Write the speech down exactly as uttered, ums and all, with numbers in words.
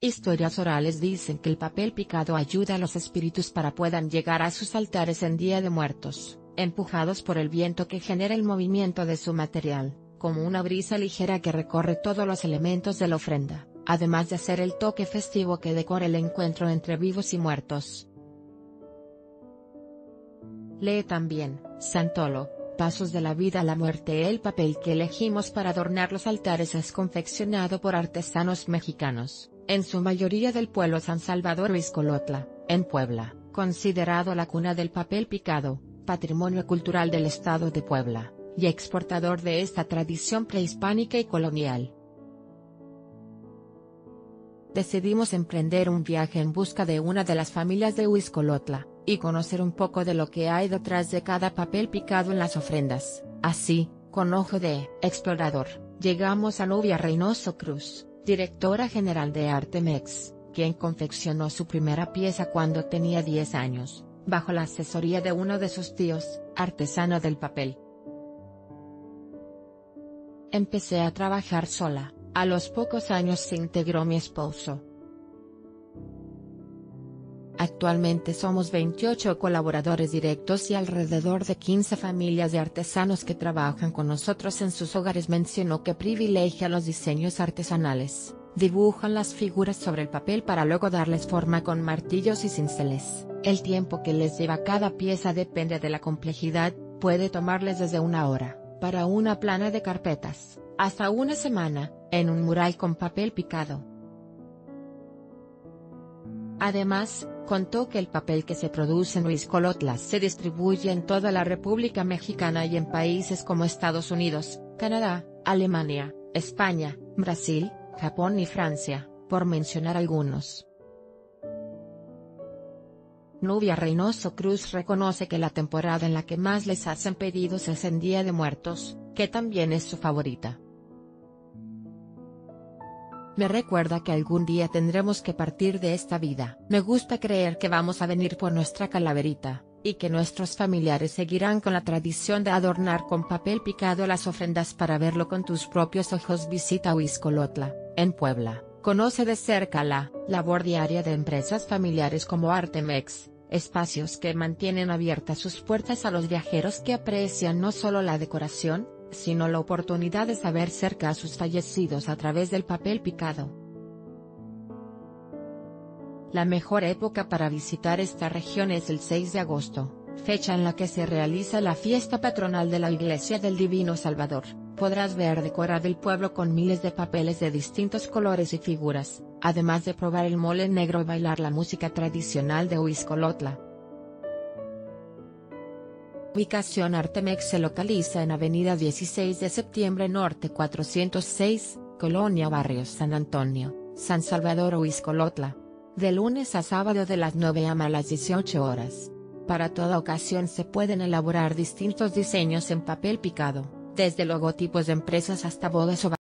Historias orales dicen que el papel picado ayuda a los espíritus para puedan llegar a sus altares en Día de Muertos, empujados por el viento que genera el movimiento de su material, como una brisa ligera que recorre todos los elementos de la ofrenda, además de ser el toque festivo que decora el encuentro entre vivos y muertos. Lee también, Santolo, Pasos de la vida a la muerte. El papel que elegimos para adornar los altares es confeccionado por artesanos mexicanos, en su mayoría del pueblo San Salvador o Izcolotla, en Puebla, considerado la cuna del papel picado, patrimonio cultural del estado de Puebla, y exportador de esta tradición prehispánica y colonial. Decidimos emprender un viaje en busca de una de las familias de Huizcolotla, y conocer un poco de lo que hay detrás de cada papel picado en las ofrendas. Así, con ojo de explorador, llegamos a Nubia Reynoso Cruz, directora general de Artemex, quien confeccionó su primera pieza cuando tenía diez años, bajo la asesoría de uno de sus tíos, artesano del papel. Empecé a trabajar sola, a los pocos años se integró mi esposo. Actualmente somos veintiocho colaboradores directos y alrededor de quince familias de artesanos que trabajan con nosotros en sus hogares. Mencionó que privilegia los diseños artesanales, dibujan las figuras sobre el papel para luego darles forma con martillos y cinceles. El tiempo que les lleva cada pieza depende de la complejidad, puede tomarles desde una hora, para una plana de carpetas, hasta una semana, en un mural con papel picado. Además, contó que el papel que se produce en Huizcolotla se distribuye en toda la República Mexicana y en países como Estados Unidos, Canadá, Alemania, España, Brasil, Japón y Francia, por mencionar algunos. Nubia Reynoso Cruz reconoce que la temporada en la que más les hacen pedidos es en Día de Muertos, que también es su favorita. Me recuerda que algún día tendremos que partir de esta vida. Me gusta creer que vamos a venir por nuestra calaverita, y que nuestros familiares seguirán con la tradición de adornar con papel picado las ofrendas para verlo con tus propios ojos. Visita Huizcolotla, en Puebla, conoce de cerca la labor diaria de empresas familiares como Artemex, espacios que mantienen abiertas sus puertas a los viajeros que aprecian no solo la decoración, sino la oportunidad de saber cerca a sus fallecidos a través del papel picado. La mejor época para visitar esta región es el seis de agosto, fecha en la que se realiza la fiesta patronal de la Iglesia del Divino Salvador. Podrás ver decorado el pueblo con miles de papeles de distintos colores y figuras, además de probar el mole negro y bailar la música tradicional de Huizcolotla. Ubicación: Artemex se localiza en Avenida dieciséis de septiembre Norte cuatrocientos seis, Colonia Barrios San Antonio, San Salvador, Huizcolotla. De lunes a sábado de las nueve a las dieciocho horas. Para toda ocasión se pueden elaborar distintos diseños en papel picado, desde logotipos de empresas hasta bodas o